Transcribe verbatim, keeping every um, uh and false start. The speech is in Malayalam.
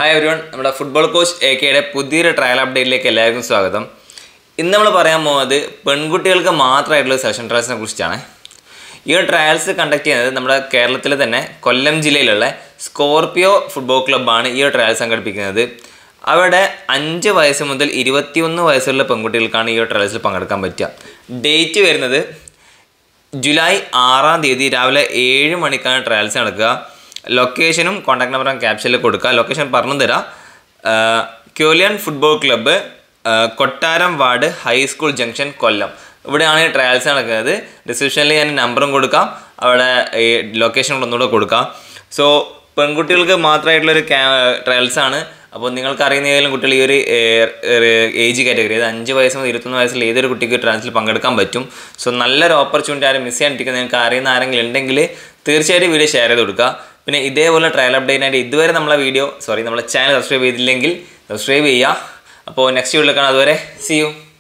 ഹായ് എവരിവൺ, നമ്മുടെ ഫുട്ബോൾ കോച്ച് എ കെയുടെ പുതിയൊരു ട്രയൽ അപ്ഡേറ്റിലേക്ക് എല്ലാവർക്കും സ്വാഗതം. ഇന്ന് നമ്മൾ പറയാൻ പോകുന്നത് പെൺകുട്ടികൾക്ക് മാത്രമായിട്ടുള്ള സെഷൻ ട്രയൽസിനെ കുറിച്ചാണ്. ഈ ഒരു ട്രയൽസ് കണ്ടക്ട് ചെയ്യുന്നത് നമ്മുടെ കേരളത്തിലെ തന്നെ കൊല്ലം ജില്ലയിലുള്ള സ്കോർപിയോ ഫുട്ബോൾ ക്ലബ്ബാണ് ഈ ഒരു ട്രയൽ സംഘടിപ്പിക്കുന്നത്. അവിടെ അഞ്ച് വയസ്സ് മുതൽ ഇരുപത്തിയൊന്ന് വയസ്സുള്ള പെൺകുട്ടികൾക്കാണ് ഈ ഒരു ട്രയൽസിൽ പങ്കെടുക്കാൻ പറ്റുക. ഡേറ്റ് വരുന്നത് ജൂലൈ ആറാം തീയതി രാവിലെ ഏഴ് മണിക്കാണ് ട്രയൽസ് നടക്കുക. ലൊക്കേഷനും കോൺടാക്ട് നമ്പറും ക്യാപ്ഷനിൽ കൊടുക്കുക. ലൊക്കേഷൻ പറഞ്ഞു തരാം. ക്യോലിയൻ football club, Kottaram ward, high school junction, Kollam. ഇവിടെയാണ് ഈ ട്രയൽസ് നടക്കുന്നത്. ഡിസ്ക്രിപ്ഷനിൽ ഞാൻ നമ്പറും കൊടുക്കാം, അവിടെ ഈ ലൊക്കേഷൻ ഒന്നുകൂടെ കൊടുക്കാം. സോ പെൺകുട്ടികൾക്ക് മാത്രമായിട്ടുള്ളൊരു ക്യാ ട്രയൽസാണ്. അപ്പോൾ നിങ്ങൾക്ക് അറിയുന്ന ഏതെങ്കിലും കുട്ടികൾ ഈ ഒരു ഏജ് കാറ്റഗറി, അതായത് അഞ്ച് വയസ്സ് മുതൽ ഇരുപത്തൊന്ന് വയസ്സിൽ ഏതൊരു കുട്ടിക്ക് ട്രയൽസിൽ പങ്കെടുക്കാൻ പറ്റും. സോ നല്ലൊരു ഓപ്പർച്യൂണിറ്റി ആരും മിസ് ചെയ്യാണ്ടിരിക്കുക. നിങ്ങൾക്ക് അറിയുന്ന ആരെങ്കിലും ഉണ്ടെങ്കിൽ തീർച്ചയായിട്ടും വീഡിയോ ഷെയർ ചെയ്ത് കൊടുക്കുക. പിന്നെ ഇതേപോലെ ട്രയൽ അപ്ഡേറ്റിനായിട്ട് ഇതുവരെ നമ്മളെ വീഡിയോ സോറി നമ്മളെ ചാനൽ സബ്സ്ക്രൈബ് ചെയ്തില്ലെങ്കിൽ സബ്സ്ക്രൈബ് ചെയ്യുക. അപ്പോൾ നെക്സ്റ്റ് വീഡിയോയിൽ കാണാം. അതുവരെ സീ യു.